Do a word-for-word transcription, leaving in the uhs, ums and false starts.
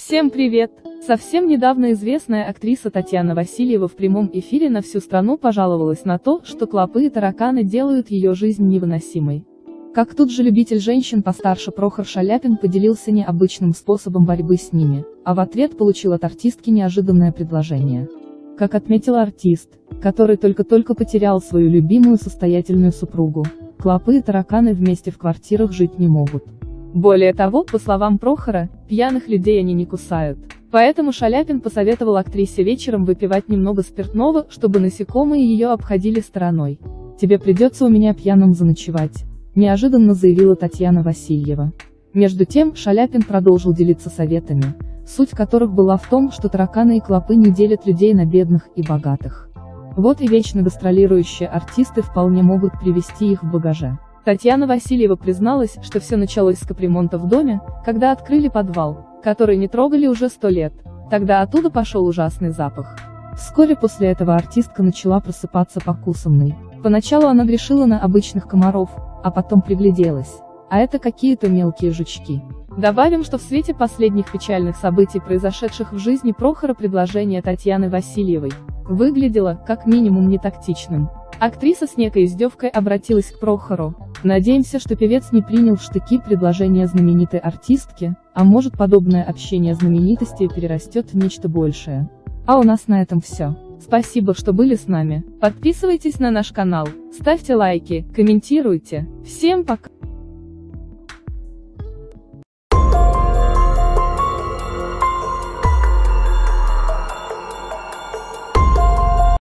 Всем привет! Совсем недавно известная актриса Татьяна Васильева в прямом эфире на всю страну пожаловалась на то, что клопы и тараканы делают ее жизнь невыносимой. Как тут же любитель женщин постарше Прохор Шаляпин поделился необычным способом борьбы с ними, а в ответ получил от артистки неожиданное предложение. Как отметила артист, который только-только потерял свою любимую состоятельную супругу, клопы и тараканы вместе в квартирах жить не могут. Более того, по словам Прохора, пьяных людей они не кусают. Поэтому Шаляпин посоветовал актрисе вечером выпивать немного спиртного, чтобы насекомые ее обходили стороной. «Тебе придется у меня пьяным заночевать», – неожиданно заявила Татьяна Васильева. Между тем, Шаляпин продолжил делиться советами, суть которых была в том, что тараканы и клопы не делят людей на бедных и богатых. Вот и вечно гастролирующие артисты вполне могут привезти их в багаже. Татьяна Васильева призналась, что все началось с капремонта в доме, когда открыли подвал, который не трогали уже сто лет. Тогда оттуда пошел ужасный запах. Вскоре после этого артистка начала просыпаться покусанной. Поначалу она грешила на обычных комаров, а потом пригляделась. А это какие-то мелкие жучки. Добавим, что в свете последних печальных событий, произошедших в жизни Прохора, предложение Татьяны Васильевой выглядело, как минимум, нетактичным. Актриса с некой издевкой обратилась к Прохору: «Надеемся, что певец не принял в штыки предложение знаменитой артистки, а может, подобное общение знаменитостей перерастет в нечто большее». А у нас на этом все. Спасибо, что были с нами. Подписывайтесь на наш канал, ставьте лайки, комментируйте. Всем пока!